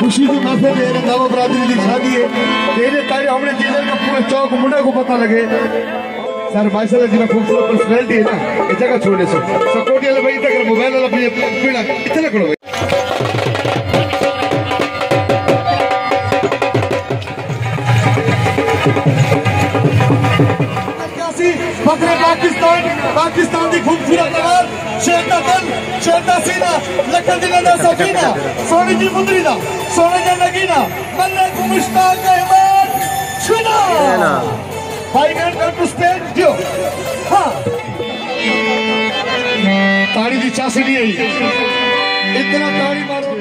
खुशी की महफिल है, रंधावा बरादरी की शादी है। तेरे तारे हमने जिले का पूरे चौक मुंडे को पता लगे सर माशाल्लाह जी खूबसूरत पर्सनैलिटी है ना, ये जगह छोड़ने से सपोर्ट वाले भाई तक मोबाइल वाला पीड़ा इतना करो भाई। पाकिस्तान की खूबसूरत आवाज शेरदा तन शेरदा सीना लखन दिना दा सकीना सोने की मुंदरी दा सोने का नगीना मन्ने को मुश्ताक अहमद छुना भाई मैन कम टू स्टेज जो हां ताड़ी दी चासी नहीं आई इतना ताड़ी मारो।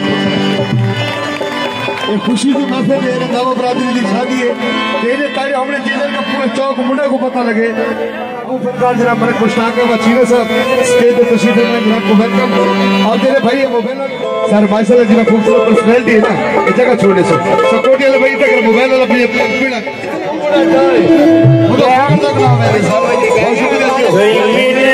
ये खुशी की महफिल है, रंधावा बरादरी की शादी है। तेरे तारे हमने जिले का पूरे चौक मुंडे को पता लगे फनकार जनाब मेरे खुशनाक वचीना साहब स्टेज पे तशरीफ में जनाब को वेलकम। और तेरे भाई मोबाइल सर माशाल्लाह जी खूबसूरत पर्सनैलिटी है ना, ये जगह छोड़ने से सपोर्ट वाले भाई तक मोबाइल वाला पीड़ा पूरा जाए मुझे हम तक ना मेरे साहब बहुत शुक्रिया।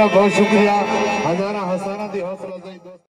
बहुत बहुत शुक्रिया हजारा हसाना दी हौसला अफजाई दोस्त